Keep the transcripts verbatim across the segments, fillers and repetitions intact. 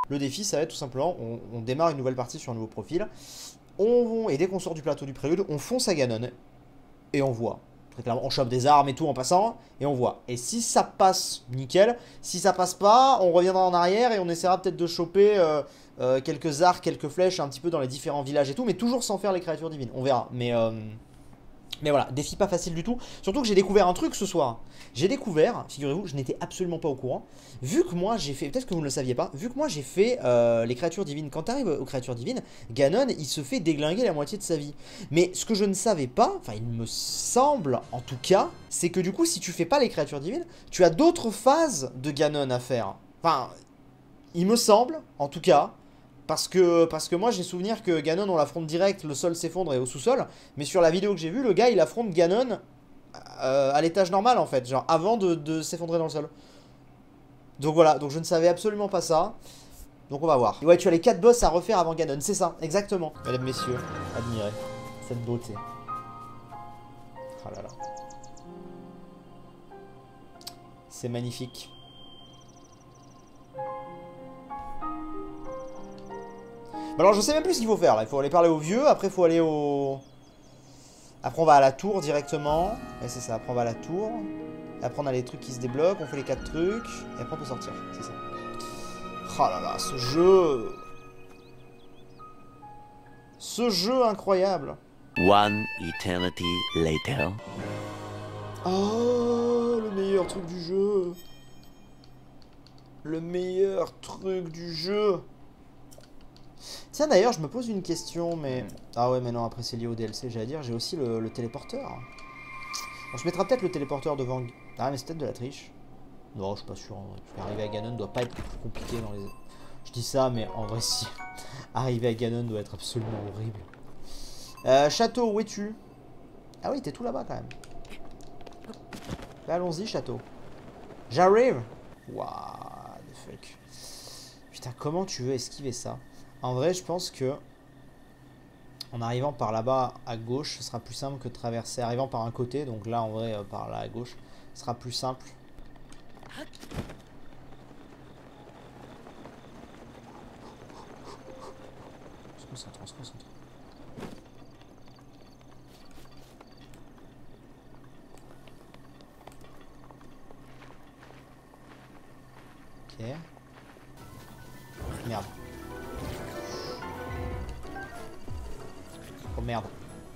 Le défi, ça va être tout simplement, on, on démarre une nouvelle partie sur un nouveau profil. On, et dès qu'on sort du plateau du prélude, on fonce à Ganon. Et on voit. Très clairement, on chope des armes et tout en passant. Et on voit. Et si ça passe, nickel. Si ça passe pas, on reviendra en arrière et on essaiera peut-être de choper euh, euh, quelques arcs, quelques flèches un petit peu dans les différents villages et tout. Mais toujours sans faire les créatures divines. On verra. Mais... Euh, Mais voilà, défi pas facile du tout. Surtout que j'ai découvert un truc ce soir. J'ai découvert, figurez-vous, je n'étais absolument pas au courant. Vu que moi j'ai fait, peut-être que vous ne le saviez pas, vu que moi j'ai fait euh, les créatures divines. Quand tu arrives aux créatures divines, Ganon il se fait déglinguer la moitié de sa vie. Mais ce que je ne savais pas, enfin il me semble en tout cas, c'est que du coup si tu fais pas les créatures divines, tu as d'autres phases de Ganon à faire. Enfin, il me semble, en tout cas. Parce que, parce que moi j'ai souvenir que Ganon on l'affronte direct, le sol s'effondre et au sous-sol. Mais sur la vidéo que j'ai vue, le gars il affronte Ganon euh, à l'étage normal en fait. Genre avant de, de s'effondrer dans le sol. Donc voilà, donc je ne savais absolument pas ça. Donc on va voir. Ouais, tu as les quatre boss à refaire avant Ganon, c'est ça, exactement. Mesdames, messieurs, admirez cette beauté. Oh là là. C'est magnifique. Alors je sais même plus ce qu'il faut faire là, il faut aller parler aux vieux, après il faut aller au... Après on va à la tour directement, et c'est ça, après on va à la tour, et après on a les trucs qui se débloquent, on fait les quatre trucs, et après on peut sortir, c'est ça. Oh là là, ce jeu... Ce jeu incroyable. One eternity later. Oh, le meilleur truc du jeu. Le meilleur truc du jeu. Tiens d'ailleurs je me pose une question mais... Ah ouais mais non après c'est lié au D L C j'allais dire j'ai aussi le, le téléporteur. On se mettra peut-être le téléporteur devant... Ah mais c'est peut-être de la triche. Non je suis pas sûr en vrai. Parce qu'arriver à Ganon doit pas être plus compliqué dans les... Je dis ça mais en vrai si. Arriver à Ganon doit être absolument horrible. Euh, château où es-tu? Ah oui t'es tout là-bas quand même. Bah, allons-y château. J'arrive. What the fuck. Putain comment tu veux esquiver ça? En vrai, je pense que en arrivant par là-bas à gauche, ce sera plus simple que de traverser. Arrivant par un côté, donc là en vrai, euh, par là à gauche, ce sera plus simple. On se concentre, on se concentre. Ok. Merde. Oh merde.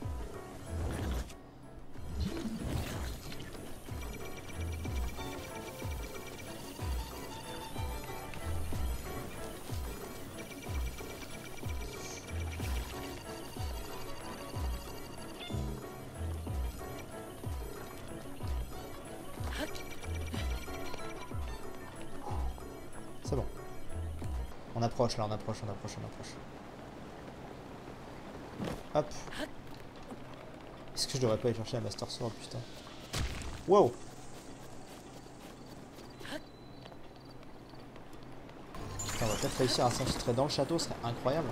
C'est bon. On approche là, on approche, on approche, on approche. Hop. Est-ce que je devrais pas aller chercher la Master Sword, putain. Wow. Putain, on va peut-être réussir à s'infiltrer dans le château, ce serait incroyable.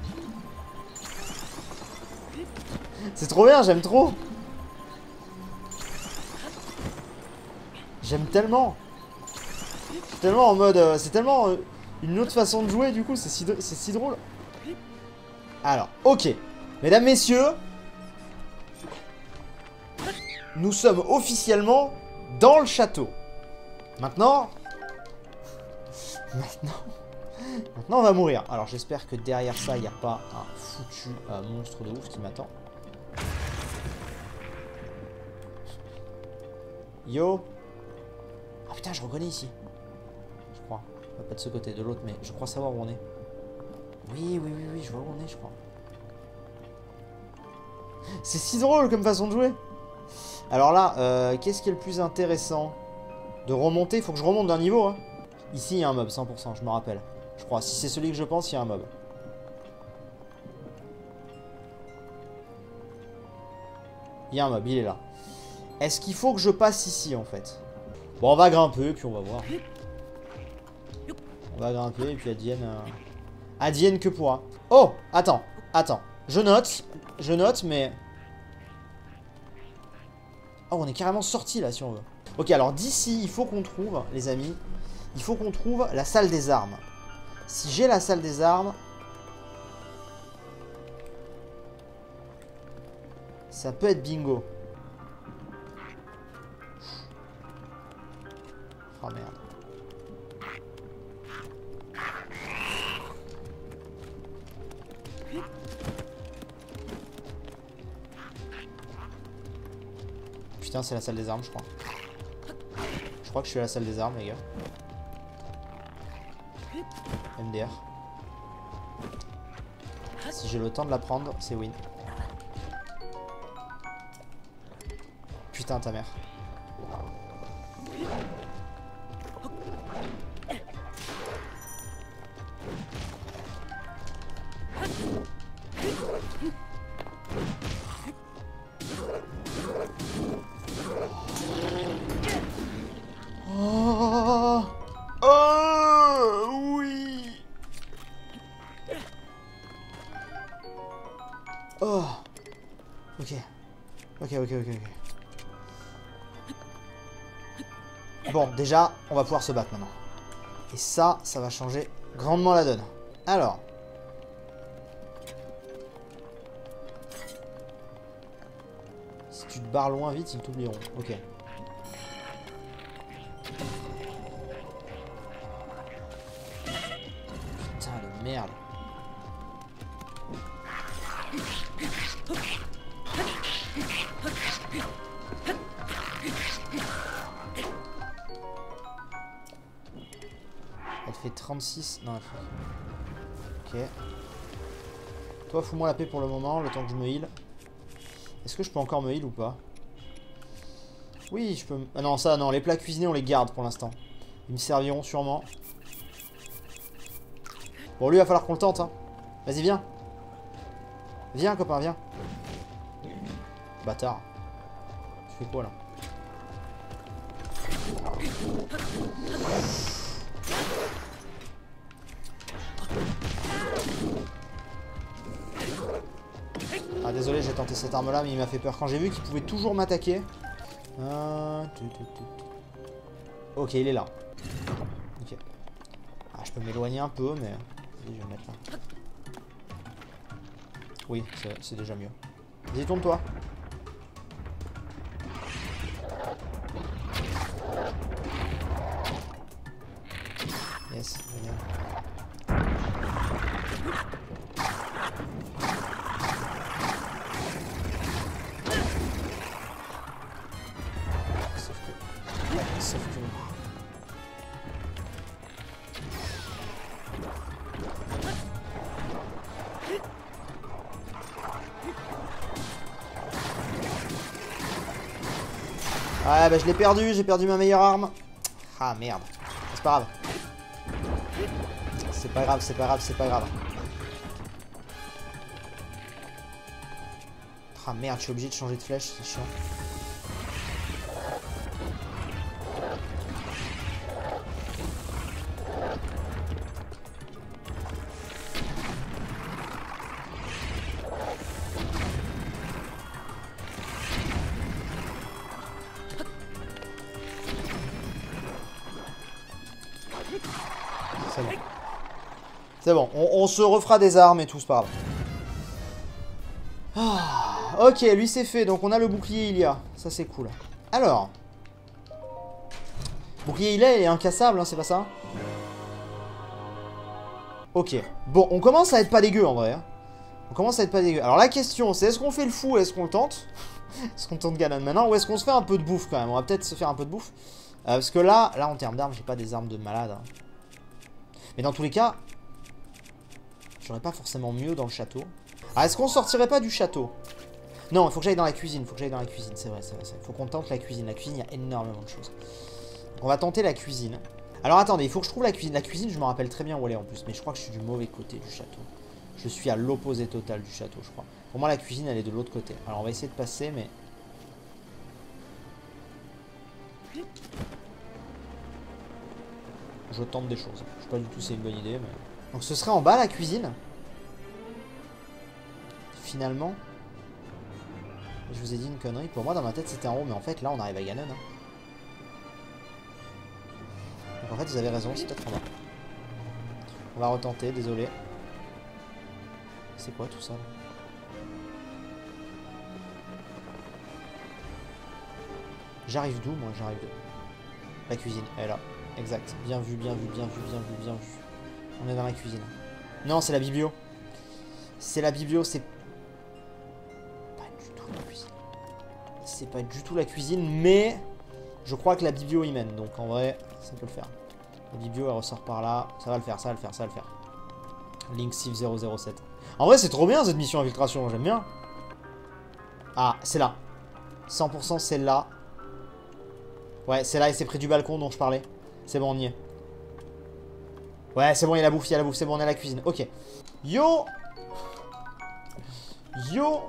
C'est trop bien, j'aime trop. J'aime tellement. C'est tellement en mode... Euh, c'est tellement euh, une autre façon de jouer, du coup, c'est si, si drôle. Alors, ok. Mesdames, messieurs, nous sommes officiellement dans le château. Maintenant... Maintenant... Maintenant, on va mourir. Alors, j'espère que derrière ça, il n'y a pas un foutu euh, monstre de ouf qui m'attend. Yo. Ah putain, je reconnais ici. Je crois. Pas de ce côté, de l'autre, mais je crois savoir où on est. Oui, oui, oui, oui, je vois où on est, je crois. C'est si drôle comme façon de jouer. Alors là, euh, qu'est-ce qui est le plus intéressant? De remonter, il faut que je remonte d'un niveau. Hein. Ici, il y a un mob, cent pour cent, je me rappelle. Je crois, si c'est celui que je pense, il y a un mob. Il y a un mob, il est là. Est-ce qu'il faut que je passe ici, en fait? Bon, on va grimper, puis on va voir. On va grimper, et puis advienne... Euh... Advienne que pourra. Oh, attends, attends. Je note, je note, mais... Oh, on est carrément sorti, là, si on veut. Ok, alors d'ici, il faut qu'on trouve, les amis, il faut qu'on trouve la salle des armes. Si j'ai la salle des armes... Ça peut être bingo. Oh merde. Putain, c'est la salle des armes, je crois. Je crois que je suis à la salle des armes, les gars. M D R. Si j'ai le temps de la prendre, c'est win. Putain, ta mère. Oh, oh oui. Oh. Ok. Ok, ok, ok, ok. Bon, déjà, on va pouvoir se battre maintenant. Et ça, ça va changer grandement la donne. Alors. Si tu te barres loin vite, ils t'oublieront. Ok. Putain de merde. Elle fait trente-six. Non, elle fait... Ok. Toi, fous-moi la paix pour le moment, le temps que je me heal. Est-ce que je peux encore me heal ou pas? Oui, je peux... Ah non, ça, non. Les plats cuisinés, on les garde pour l'instant. Ils me serviront sûrement. Bon, lui, il va falloir qu'on le tente. Hein. Vas-y, viens. Viens, copain, viens. Bâtard. Tu fais quoi, là? Ah, désolé, j'ai tenté cette arme-là, mais il m'a fait peur. Quand j'ai vu qu'il pouvait toujours m'attaquer... Euh... Ok, il est là. Ok. Ah, je peux m'éloigner un peu, mais... Vas-y, je vais me mettre là. Oui, c'est déjà mieux. Vas-y, tourne-toi. Yes, génial. Sauf que... Sauf que... Ah bah je l'ai perdu, j'ai perdu ma meilleure arme. Ah merde. C'est pas grave. C'est pas grave, c'est pas grave, c'est pas grave. Ah merde, je suis obligé de changer de flèche, c'est chiant. C'est bon. C'est bon, on, on se refera des armes et tout, c'est pas grave. Ah, ok, lui c'est fait, donc on a le bouclier Ilia. Ça c'est cool. Alors. Bouclier Ilia il est incassable, hein, c'est pas ça? Ok. Bon, on commence à être pas dégueu en vrai. Hein. On commence à être pas dégueu. Alors la question c'est est-ce qu'on fait le fou, est-ce qu'on le tente? Est-ce qu'on tente Ganon maintenant? Ou est-ce qu'on se fait un peu de bouffe quand même? On va peut-être se faire un peu de bouffe. Euh, parce que là, là en termes d'armes, j'ai pas des armes de malade. Hein. Mais dans tous les cas, j'aurais pas forcément mieux dans le château. Ah, est-ce qu'on sortirait pas du château? Non, il faut que j'aille dans la cuisine. Il faut que j'aille dans la cuisine, c'est vrai, c'est vrai. Il faut qu'on tente la cuisine. La cuisine, il y a énormément de choses. Donc, on va tenter la cuisine. Alors attendez, il faut que je trouve la cuisine. La cuisine, je me rappelle très bien où elle est en plus. Mais je crois que je suis du mauvais côté du château. Je suis à l'opposé total du château, je crois. Pour moi, la cuisine, elle est de l'autre côté. Alors, on va essayer de passer, mais... Je tente des choses. Je sais pas du tout si c'est une bonne idée, mais... Donc, ce serait en bas, la cuisine. Finalement... Je vous ai dit une connerie. Pour moi, dans ma tête, c'était en haut. Mais en fait, là, on arrive à Ganon. Hein. Donc, en fait, vous avez raison. C'est peut-être en bas. On va retenter, désolé. C'est quoi tout ça là? J'arrive d'où moi? J'arrive de... La cuisine, elle est là. Exact. Bien vu, bien vu, bien vu, bien vu, bien vu. On est dans la cuisine. Non, c'est la biblio. C'est la biblio, c'est... Pas du tout la cuisine. C'est pas du tout la cuisine, mais... Je crois que la biblio y mène, donc en vrai, ça peut le faire. La biblio, elle ressort par là. Ça va le faire, ça va le faire, ça va le faire. Link Civ zéro zéro sept. En vrai, c'est trop bien cette mission infiltration, j'aime bien. Ah, c'est là. cent pour cent c'est là. Ouais, c'est là et c'est près du balcon dont je parlais. C'est bon, on y est. Ouais, c'est bon, il y a la bouffe, il y a la bouffe, c'est bon, on est à la cuisine. Ok. Yo Yo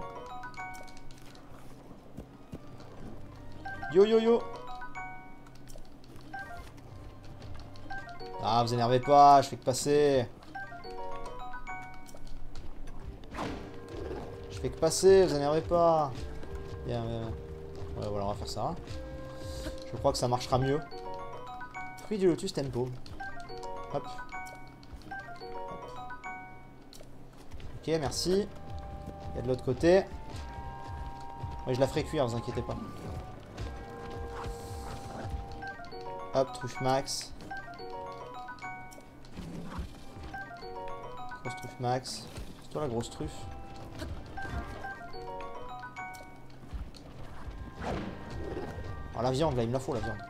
Yo yo yo. Ah, vous énervez pas, je fais que passer. Je fais que passer, vous énervez pas. Bien, bien, bien. Ouais, voilà, on va faire ça. Je crois que ça marchera mieux. Fruit du lotus tempo. Hop. Hop. Ok, merci. Il y a de l'autre côté. Ouais, je la ferai cuire, vous inquiétez pas. Hop, truffe max. Grosse truffe max. C'est toi la grosse truffe. Oh, la viande, là, il me la faut, la viande.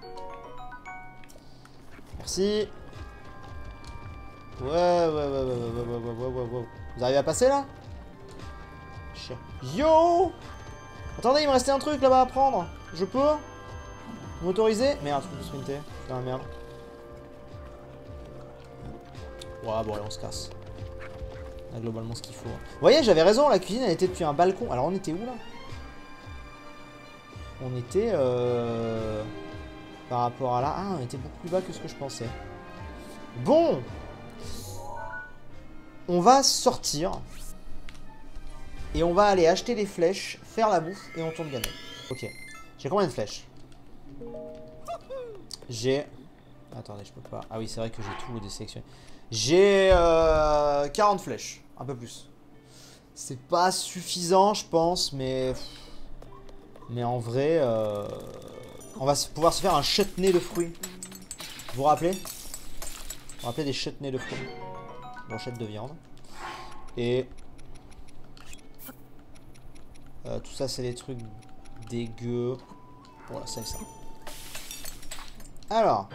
Merci. Ouais, ouais, ouais, ouais, ouais, ouais, ouais, ouais, ouais, ouais. Vous arrivez à passer, là? Chien. Yo! Attendez, il me restait un truc, là-bas, à prendre. Je peux? M'autoriser? Merde, je peux sprinter. Putain, merde. Ouais, bon, allez, on se casse. On a globalement ce qu'il faut. Vous voyez, j'avais raison, la cuisine, elle était depuis un balcon. Alors, on était où, là? On était euh, par rapport à là. Ah, on était beaucoup plus bas que ce que je pensais. Bon, on va sortir et on va aller acheter des flèches, faire la bouffe et on tourne gagnant. Ok. J'ai combien de flèches? J'ai. Attendez, je peux pas. Ah oui, c'est vrai que j'ai tout désélectionné. J'ai euh, quarante flèches, un peu plus. C'est pas suffisant, je pense, mais. Mais en vrai, euh, on va pouvoir se faire un chutney de fruits. Vous vous rappelez? Vous vous rappelez des chutneys de fruits? Brochette de viande. Et... Euh, tout ça, c'est des trucs dégueux. Voilà, ça et ça. Alors...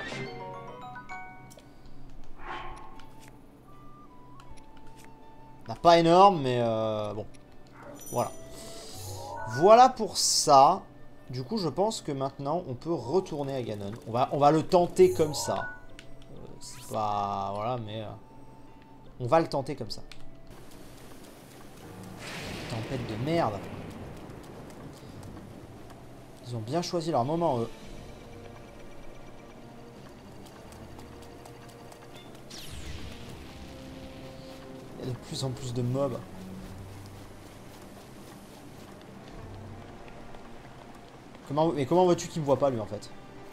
On n'a pas énorme, mais euh, bon. Voilà. Voilà pour ça. Du coup, je pense que maintenant, on peut retourner à Ganon. On va, on va le tenter comme ça. Euh, c'est pas... Voilà, mais... Euh, on va le tenter comme ça. Tempête de merde. Ils ont bien choisi leur moment, eux. Il y a de plus en plus de mobs. Comment, mais comment veux-tu qu'il me voit pas, lui, en fait?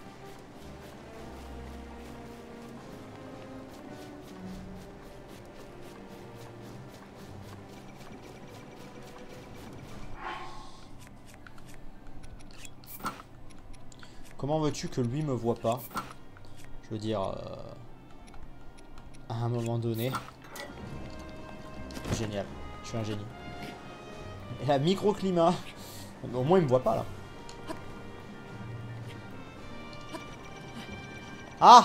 Comment veux-tu que lui me voit pas? Je veux dire... Euh, à un moment donné... Génial. Je suis un génie. Et la microclimat... Au moins, il me voit pas, là. Ah!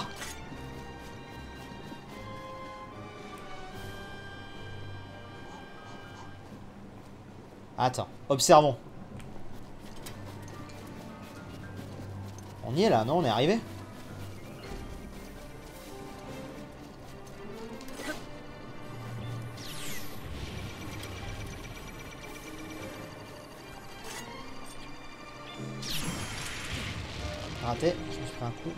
Attends, observons. On y est là, non? On est arrivé? Raté, je me suis pris un coup.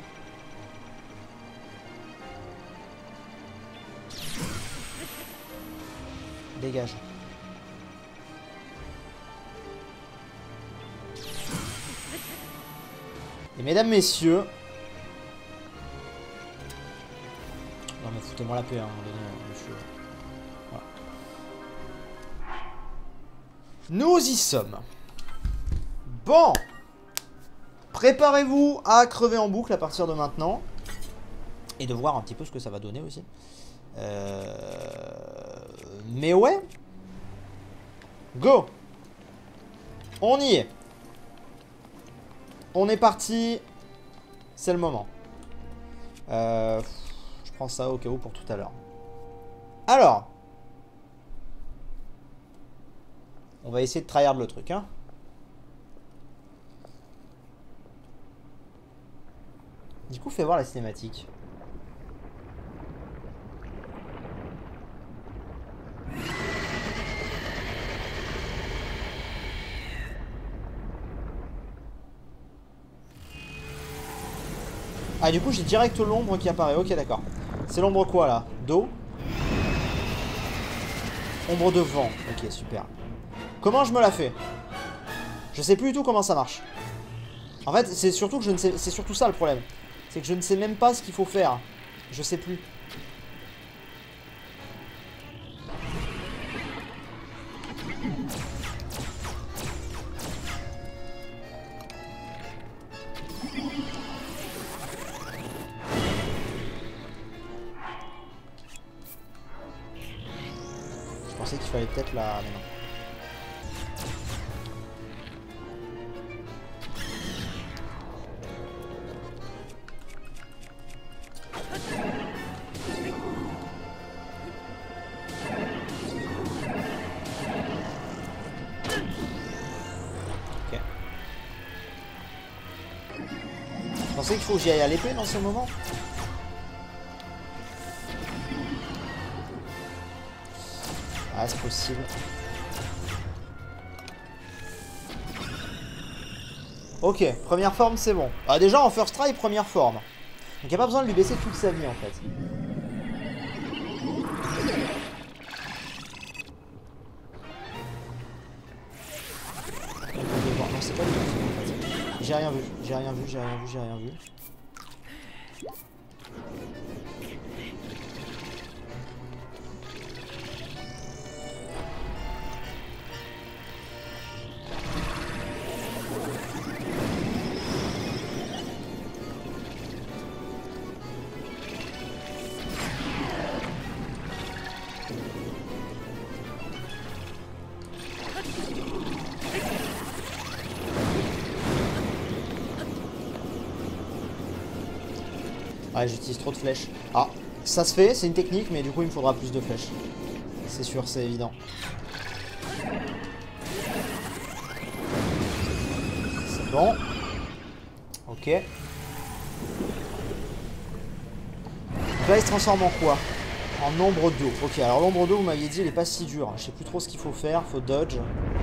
Dégage. Et mesdames, messieurs... Non mais foutu. foutez-moi la paix, hein, monsieur. Voilà. Nous y sommes. Bon. Préparez-vous à crever en boucle à partir de maintenant. Et de voir un petit peu ce que ça va donner aussi. Euh... Mais ouais. Go. On y est. On est parti. C'est le moment. Euh... Je prends ça au cas où pour tout à l'heure. Alors. On va essayer de tryhard le truc, hein. Du coup, fais voir la cinématique. Ah, du coup, j'ai direct l'ombre qui apparaît. Ok, d'accord. C'est l'ombre quoi, là? D'eau? Ombre de vent. Ok, super. Comment je me la fais? Je sais plus du tout comment ça marche. En fait, c'est surtout que je ne sais... C'est surtout ça, le problème. C'est que je ne sais même pas ce qu'il faut faire. Je sais plus. Je pensais qu'il fallait peut-être la... Mais non. Vous pensez qu'il faut que j'y aille à l'épée dans ce moment? Ah, c'est possible. Ok, première forme, c'est bon. Ah, déjà, en first try, première forme. Donc, il n'y a pas besoin de lui baisser toute sa vie, en fait. Non, c'est pas lui, en fait. J'ai rien vu, j'ai rien vu, j'ai rien vu, j'ai rien vu. Ouais, j'utilise trop de flèches. Ah, ça se fait, c'est une technique, mais du coup il me faudra plus de flèches. C'est sûr, c'est évident. C'est bon. Ok. Donc là il se transforme en quoi? En ombre d'eau. Ok, alors l'ombre d'eau, vous m'aviez dit, elle est pas si dure. Je sais plus trop ce qu'il faut faire, faut dodge.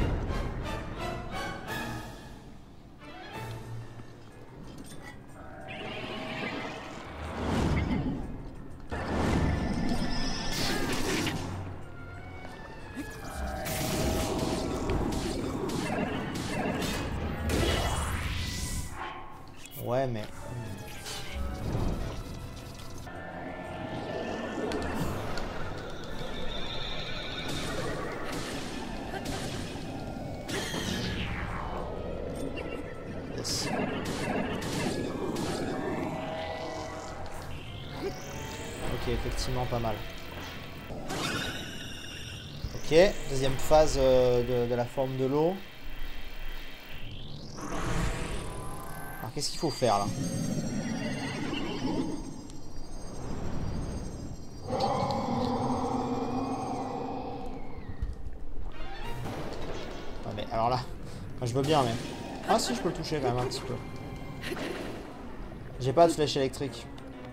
Ouais, mais... Yes. Ok, effectivement, pas mal. Ok, deuxième phase euh, de, de la forme de l'eau. Alors, qu'est-ce qu'il faut faire, là? Ah, mais alors là... Enfin, je veux bien, mais... Ah si, je peux le toucher quand même un petit peu. J'ai pas de flèche électrique.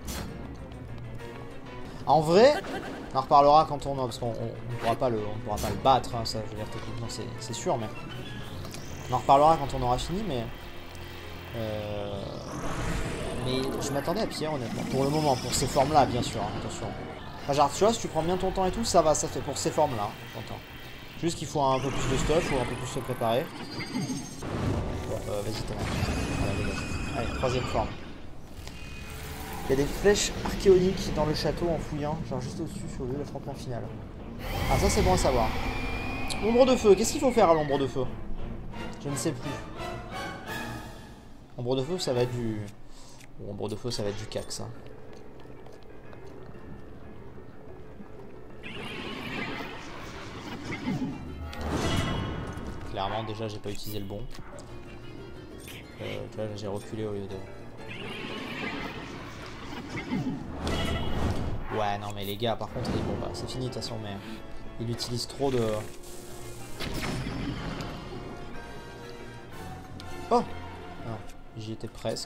En vrai, on en reparlera quand on... Parce qu'on ne pourra pas le, on pourra pas le battre, hein, ça, je veux dire, techniquement, c'est sûr, mais... On en reparlera quand on aura fini, mais... Euh... Mais je m'attendais à pire, honnêtement. Pour le moment, pour ces formes-là, bien sûr, hein, attention. Enfin, genre, tu vois, si tu prends bien ton temps et tout, ça va, ça fait pour ces formes-là, hein, t'entends. Juste qu'il faut un peu plus de stuff, faut un peu plus se préparer. Bon, euh, vas-y, t'es là. Voilà, dégage. Allez, troisième forme. y a des flèches archéoniques dans le château en fouillant, genre juste au-dessus sur le l'affrontement final. Ah ça c'est bon à savoir. Ombre de feu, qu'est-ce qu'il faut faire à l'ombre de feu? Je ne sais plus. Ombre de feu ça va être du... Ombre de feu ça va être du cac ça. Clairement déjà j'ai pas utilisé le bon. Euh, tu vois j'ai reculé au lieu de... Ouais non mais les gars par contre bon bah c'est fini de toute façon mais il utilise trop de... Oh non, j'y étais presque.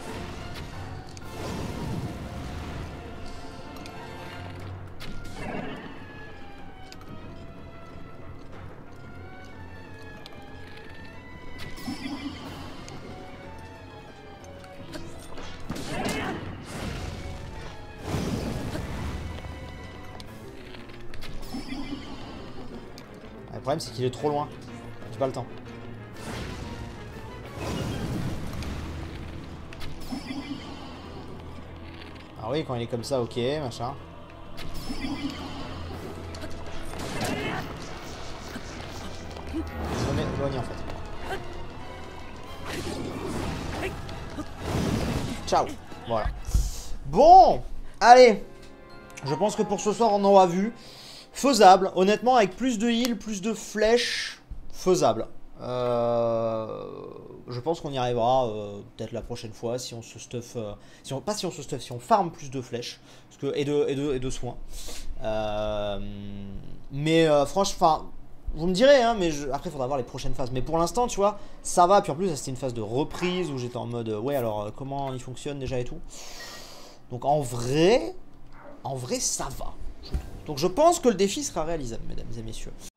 Le problème c'est qu'il est trop loin. J'ai pas le temps. Ah oui, quand il est comme ça, ok, machin. Je me mets éloigné en fait. Ciao. Voilà. Bon, allez. Je pense que pour ce soir on aura vu. Faisable, honnêtement, avec plus de heal, plus de flèches, faisable. Euh, je pense qu'on y arrivera euh, peut-être la prochaine fois si on se stuff, euh, si on, pas si on se stuff, si on farm plus de flèches parce que, et, de, et, de, et de soins. Euh, mais euh, franchement, vous me direz, hein, mais je, après il faudra voir les prochaines phases. Mais pour l'instant, tu vois, ça va. Puis en plus, c'était une phase de reprise où j'étais en mode, euh, ouais, alors euh, comment il fonctionne déjà et tout. Donc en vrai, en vrai, ça va. Donc je pense que le défi sera réalisable, mesdames et messieurs.